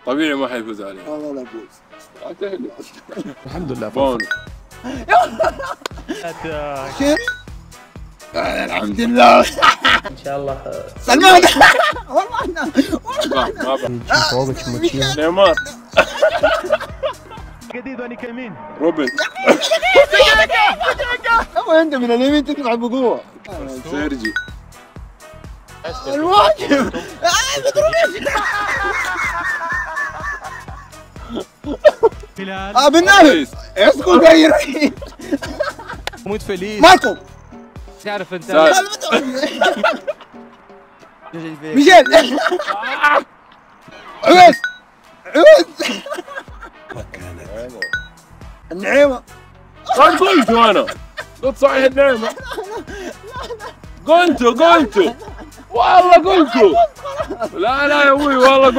طبيعي ما حيفوز عليه. والله لا فوز. الحمد لله بونو. الحمد لله. ان شاء الله سلمان. والله انا ما بقى. نيمار. جديد وني كمين روبن. انت من اليمين تدفع بقوه. سيرجي. الواجب. بن نايف. اسكت غير. موت فeliz ماركو. تعرف انت ميشيل. عويس. عويس. النعيمه. قلت انا. قلت صحيح النعمة. قلت والله قلت. لا يا ابوي والله